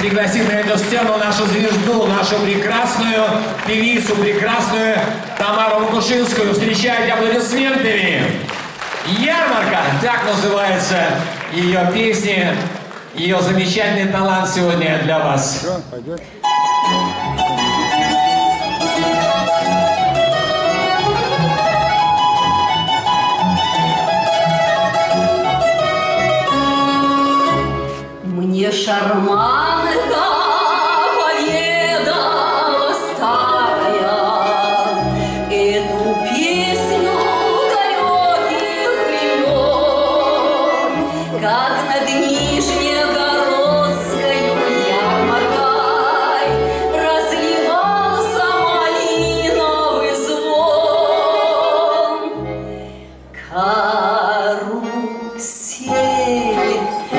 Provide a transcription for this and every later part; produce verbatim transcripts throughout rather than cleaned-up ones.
пригласить на эту сцену нашу звезду, нашу прекрасную певицу, прекрасную Тамару Макушинскую. Встречайте аплодисментами. «Ярмарка» — так называется ее песня, ее замечательный талант сегодня для вас. Все, пойдет. Мне шарманка поведала старая эту песню далеких времен, как над Нижнегородскою ярмаркой разливался малиновый звон. Карусель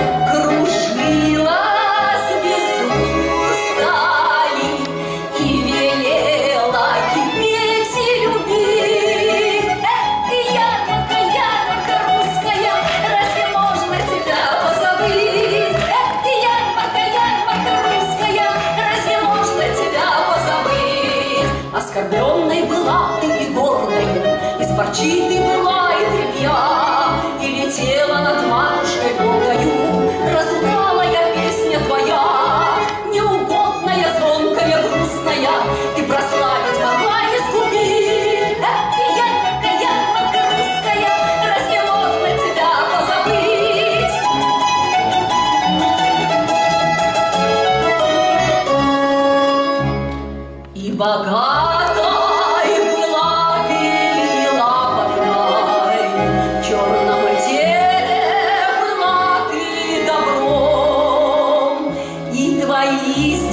кружилась без устали и велела кипеть и любить. Эх, ярмарка, ярмарка русская, разве можно тебя позабыть? Эх, ярмарка, ярмарка русская, разве можно тебя позабыть? Оскорбленной была ты и гордою, из парчи ты была и тряпья, и летела над матушкой Богою разудалая песня твоя, неугодная, звонкая, грустная, ты прославить могла и сгубить. Эх, ярмарка, ярмарка русская, разве можно тебя позабыть? И богатой была ты лапотной, в черном теле была ты добром, и твои